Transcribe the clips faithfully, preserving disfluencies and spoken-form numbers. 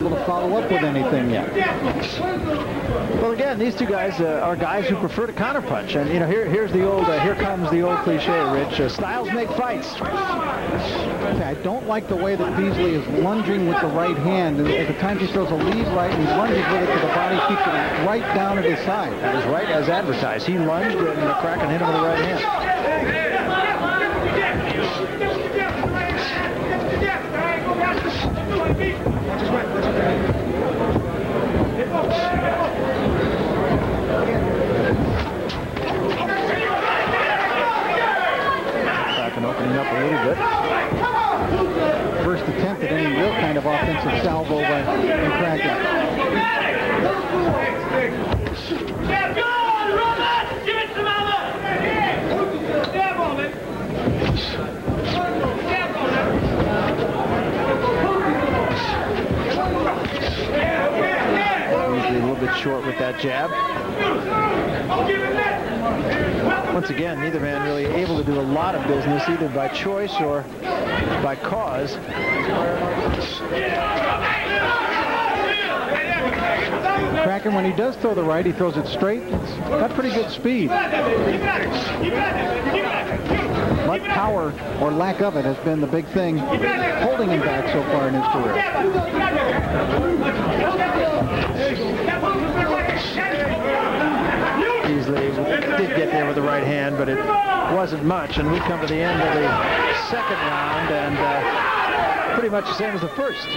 able to follow up with anything yet. Well, again, these two guys uh, are guys who prefer to counterpunch. And, you know, here, here's the old, uh, here comes the old cliche, Rich. Uh, styles make fights. Okay, I don't like the way that Beasley is lunging with the right hand. And at the time he throws a lead right, and he lunges with it to the body, keeps it right down at his side. That is right as advertised. He lunged, and McCracken hit him with the right hand. Opening up a little bit. First attempt at any real kind of offensive salvo by McCracken. Usually a little bit short with that jab. Once again, neither man really able to do a lot of business, either by choice or by cause. McCracken, when he does throw the right, he throws it straight. It's got pretty good speed. But power, or lack of it, has been the big thing holding him back so far in his career. Beasley did get there with the right hand, but it wasn't much. And we come to the end of the second round, and uh, pretty much the same as the first.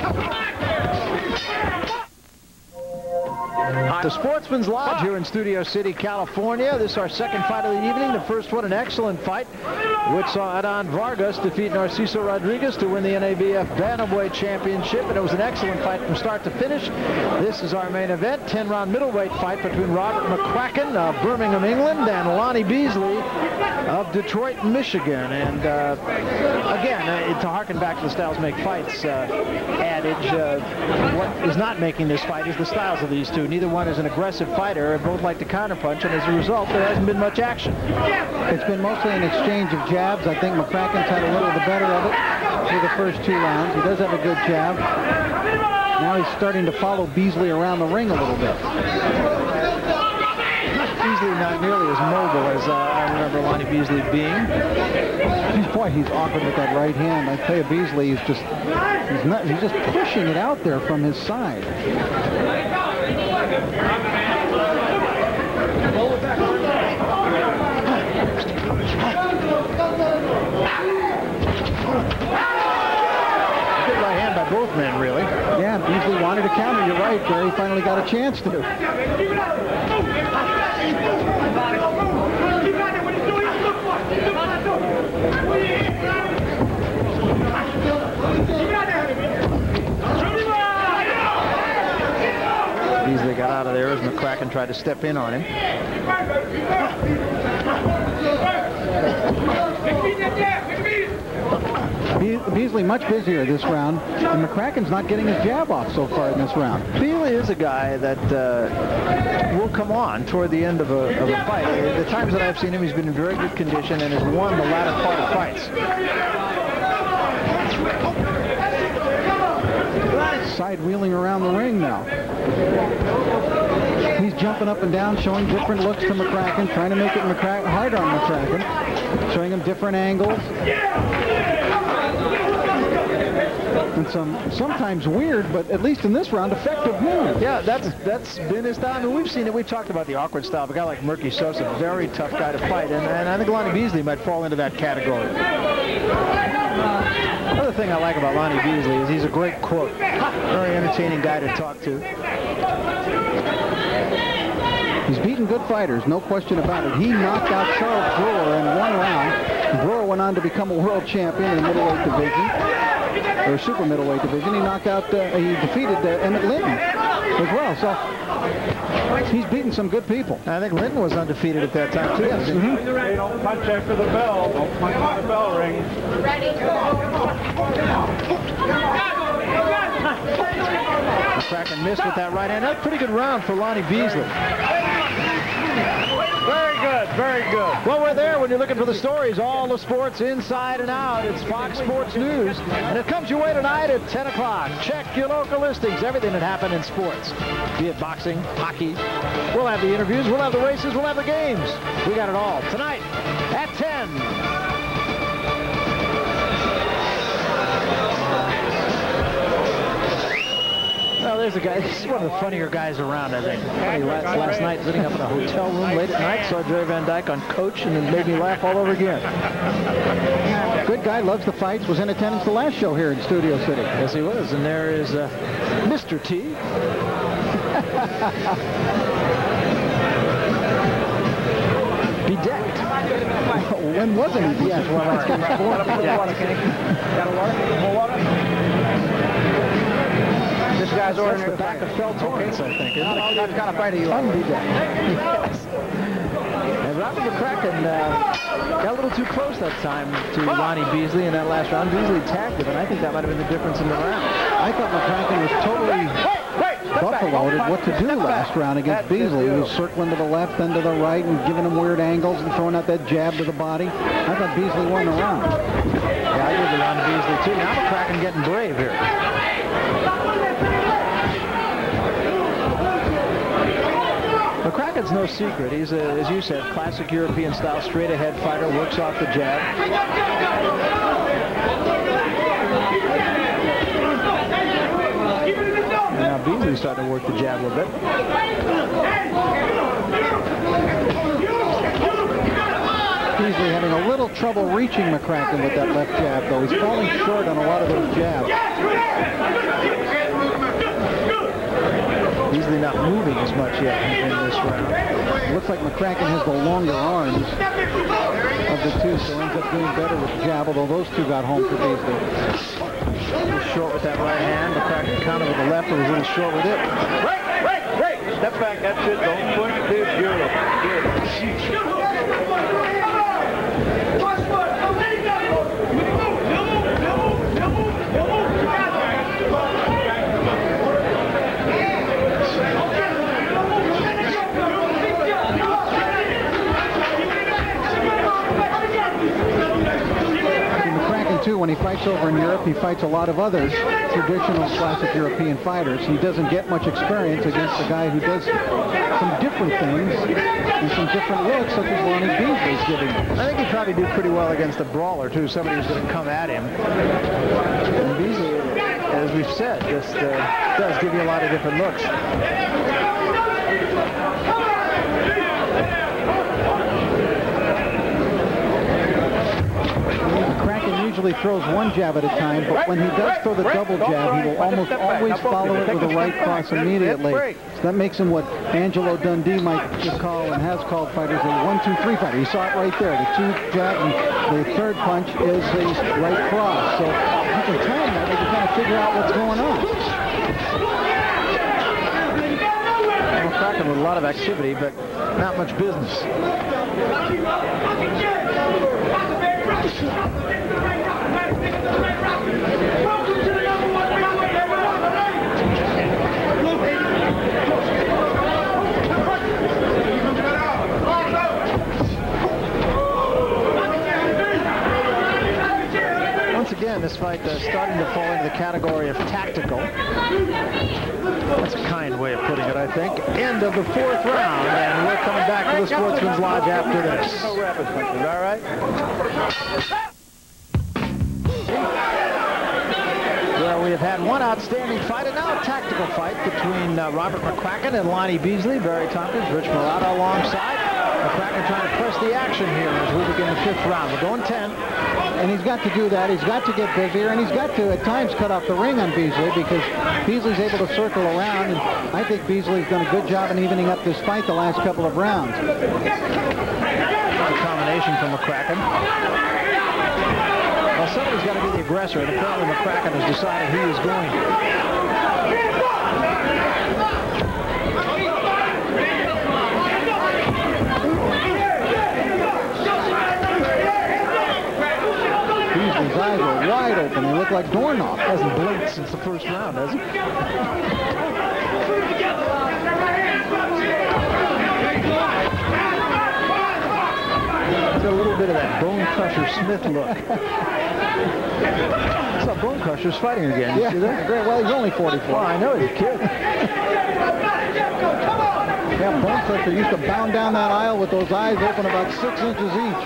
The Sportsman's Lodge here in Studio City, California. This is our second fight of the evening. The first one, an excellent fight, which saw Adán Vargas defeat Narciso Rodriguez to win the N A B F Bantamweight Championship, and it was an excellent fight from start to finish. This is our main event, ten round middleweight fight between Robert McCracken of Birmingham, England, and Lonnie Beasley of Detroit, Michigan. And uh, again, uh, to harken back to the styles make fights uh, adage, uh, what is not making this fight is the styles of these two. Neither one is an aggressive fighter, and both like to counterpunch, and as a result, there hasn't been much action. It's been mostly an exchange of jabs. I think McCracken's had a little the better of it through the first two rounds. He does have a good jab. Now he's starting to follow Beasley around the ring a little bit. Beasley not nearly as mobile as uh, I remember Lonnie Beasley being. Boy, he's awkward with that right hand. I tell you, Beasley is just, he's not, he's just pushing it out there from his side. Good right hand by both men, really. Yeah, Beasley wanted to counter. You're right, Gary. He finally got a chance to. Beasley got out of there as McCracken tried to step in on him. Be Beasley much busier this round, and McCracken's not getting his jab off so far in this round. Beasley is a guy that uh, will come on toward the end of a, of a fight. The times that I've seen him, he's been in very good condition and has won the latter part of fights. Side wheeling around the ring now. He's jumping up and down, showing different looks to McCracken, trying to make it McCracken, hard on McCracken, showing him different angles. And some sometimes weird, but at least in this round, effective moves. Yeah, that's that's been his style. I mean, we've seen it. We've talked about the awkward style of a guy like Murky Sosa, a very tough guy to fight, and, and I think Lonnie Beasley might fall into that category. Another thing I like about Lonnie Beasley is he's a great quote. Very entertaining guy to talk to. He's beaten good fighters, no question about it. He knocked out Charles Brewer in one round. Brewer went on to become a world champion in the middleweight division, or super middleweight division. He knocked out, uh, he defeated uh, Emmett Linton as well. So he's beaten some good people. I think Linton was undefeated at that time too. Yes. Mm-hmm. Hey, don't punch after the bell. Don't punch when the bell rings. Ready? McCracken missed with that right hand. That's a pretty good round for Lonnie Beasley. Very good. Very good. Well, we're there when you're looking for the stories, all the sports inside and out. It's Fox Sports News, and it comes your way tonight at ten o'clock. Check your local listings, everything that happened in sports, be it boxing, hockey. We'll have the interviews, we'll have the races, we'll have the games. We got it all tonight at ten. Well, there's a guy. This is one of the funnier guys around, I think. Funny last, last night, sitting up in a hotel room late at night, saw Jerry Van Dyke on Coach, and it made me laugh all over again. Good guy, loves the fights, was in attendance the last show here in Studio City. Yes, he was. And there is uh, Mister T. Bedecked. When wasn't he? Yes, well, that's Got water, Kenny? Got a water? More water? This guy's That's ordering the back of Phil Torrance, I think. Isn't it? What kind of fight are you on? Yes. And Robert McCracken uh, got a little too close that time to Lonnie Beasley in that last round. Beasley tagged him, and I think that might have been the difference in the round. I thought McCracken was totally buffaloed at what to do last round against Beasley. He was circling to the left, then to the right, and giving him weird angles and throwing out that jab to the body. I thought Beasley won the round. Yeah, I did the round to Beasley, too. Now McCracken getting brave here. McCracken's no secret. He's, a, as you said, classic European-style straight-ahead fighter, works off the jab. And now Beasley's starting to work the jab a little bit. Beasley having a little trouble reaching McCracken with that left jab, though. He's falling short on a lot of those jabs. Beasley not moving as much yet in this round. Looks like McCracken has the longer arms of the two, so ends up doing better with the jab, although those two got home for Beasley. Short with that right hand. McCracken countered with the left, but was a little short with it. Right, right, right. Step back. That's it. Don't push this. Beautiful. Too, when he fights over in Europe, he fights a lot of other traditional classic European fighters. He doesn't get much experience against a guy who does some different things and some different looks, such as Lonnie Beasley's giving him. I think he'd probably do pretty well against a brawler, too, somebody who's going to come at him. And Beasley, as we've said, just uh, does give you a lot of different looks. Usually throws one jab at a time, but when he does throw the double jab, he will almost always follow it with a right cross immediately. So that makes him what Angelo Dundee might call and has called fighters a one two three fighter. You saw it right there. The two jab and the third punch is the right cross. So you can tell him that they can kind of figure out what's going on. McCracken with a lot of activity, but not much business. Once again, this fight uh, starting to fall into the category of tactical. That's a kind way of putting it, I think. End of the fourth round, and we're coming back to the Sportsman's Lodge after this. No rapid punches, all right? Well, we have had one outstanding fight, and now a tactical fight between uh, Robert McCracken and Lonnie Beasley. Barry Tompkins, Rich Murata alongside. McCracken trying to press the action here as we begin the fifth round. We're going ten. And he's got to do that. He's got to get busier, and he's got to, at times, cut off the ring on Beasley because Beasley's able to circle around, and I think Beasley's done a good job in evening up this fight the last couple of rounds. It's a combination from McCracken. Well, somebody's got to be the aggressor, and apparently McCracken has decided he is going. His eyes are wide open. They look like doorknobs. Hasn't blinked since the first round, has he? a little bit of that Bone Crusher Smith look. I saw Bone Crusher's fighting again. You yeah, see that? great. Well, he's only forty-four. Well, I know, he's a kid. Yeah, Bone Crusher used to bound down that aisle with those eyes open about six inches each.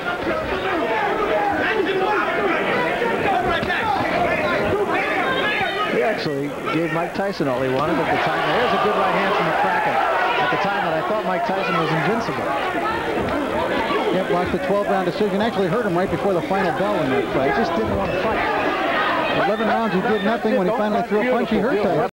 He actually gave Mike Tyson all he wanted at the time. There's a good right hand from McCracken at the time that I thought Mike Tyson was invincible. Yep, lost the twelve round decision. Actually hurt him right before the final bell in that fight. He just didn't want to fight. eleven rounds, he did nothing. When he finally threw a punch, he hurt Tyson.